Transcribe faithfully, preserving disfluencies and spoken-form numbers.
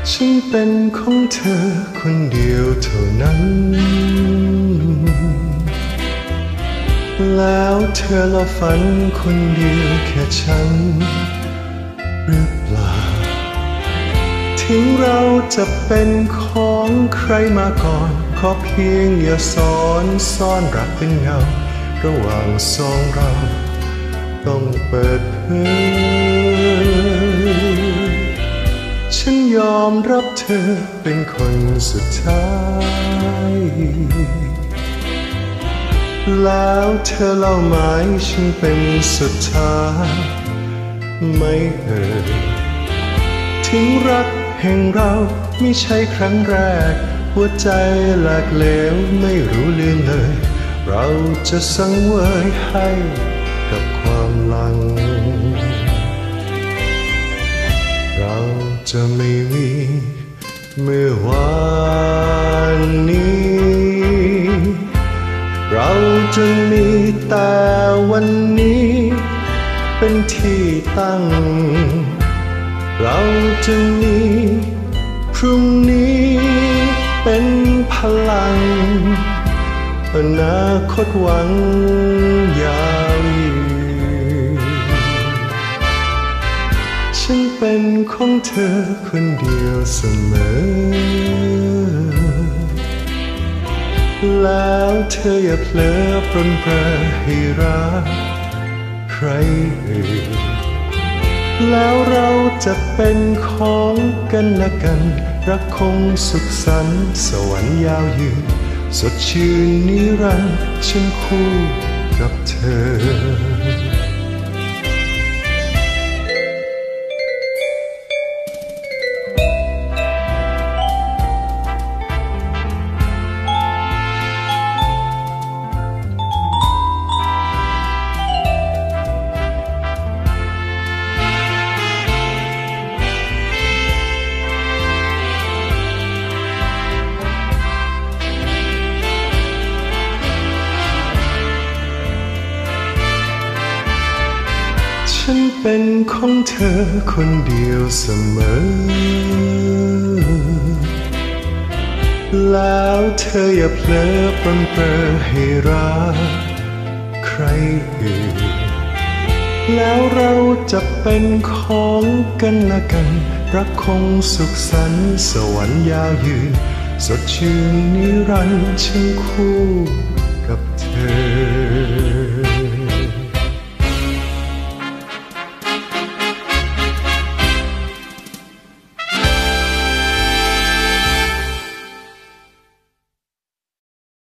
ฉันเป็นของเธอคนเดียวเท่านั้นแล้วเธอละฝันคนเดียวแค่ฉันหรือเปล่าถึงเราจะเป็นของใครมาก่อนขอเพียงอย่าซ้อนซ่อนรักเป็นเงาระหว่างสองเราต้องเปิดเผยฉันยอมรับเธอเป็นคนสุดท้ายแล้วเธอเล่าหมายฉันเป็นสุดท้ายไม่เอ่ยถึงรักแห่งเราไม่ใช่ครั้งแรกหัวใจหลากเหลวไม่รู้ลืมเลยเราจะสังเวยให้กับความหลังเราจะไม่มีเมื่อวานนี้เราจะมีแต่วันนี้เป็นที่ตั้งเราจะมีพรุ่งนี้เป็นพลังอนาคตหวังยาวยืนฉันเป็นของเธอคนเดียวเสมอแล้วเธออย่าเผลอปรนเปรอให้รักใครอื่นแล้วเราจะเป็นของกันและกันรักคงสุขสันต์สวรรค์ยาวยืนสดชื่นนิรันดร์ฉันคู่กับเธอฉันเป็นของเธอคนเดียวเสมอแล้วเธออย่าเผลอปรนเปรอให้รักใครอื่นแล้วเราจะเป็นของกันและกันรักคงสุขสันต์สวรรค์ยาวยืนสดชื่นนิรันดร์ฉันคู่กับเธอ